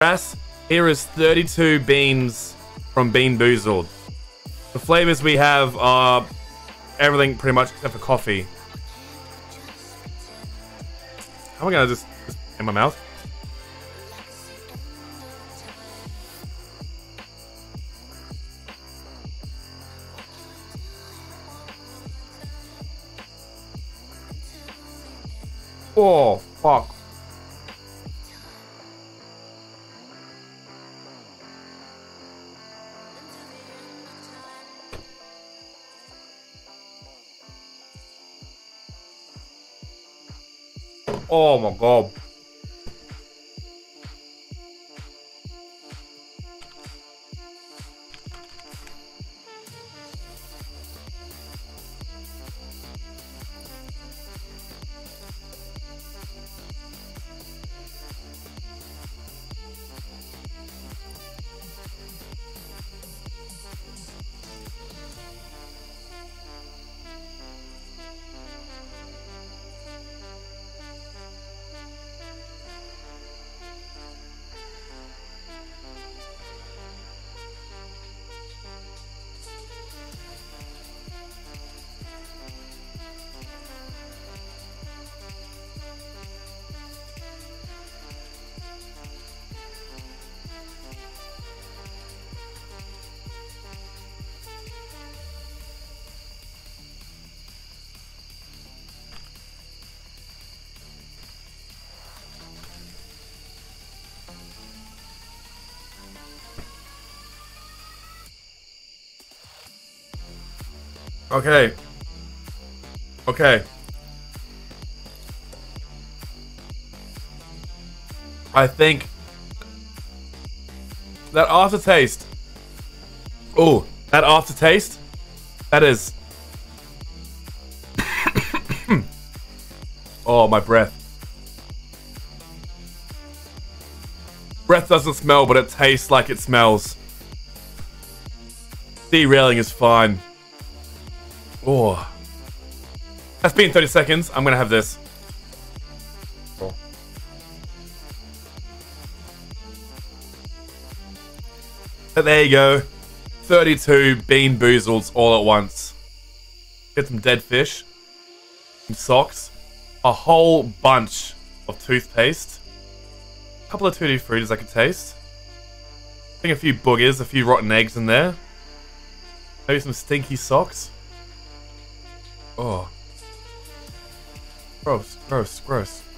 Dras, here is 32 beans from Beanboooozled. The flavors we have are everything pretty much except for coffee. How am I gonna just in my mouth? Oh, fuck. Oh my god. Okay. Okay. I think that aftertaste. Oh, that aftertaste. That is. Oh, my breath. Breath doesn't smell, but it tastes like it smells. Derailing is fine. Oh. That's been 30 seconds. I'm gonna have this. Oh. But there you go. 32 Beanboozleds all at once. Get some dead fish. Some socks. A whole bunch of toothpaste. A couple of tutti fruities I could taste. I think a few boogers, a few rotten eggs in there. Maybe some stinky socks. Oh. Gross, gross, gross.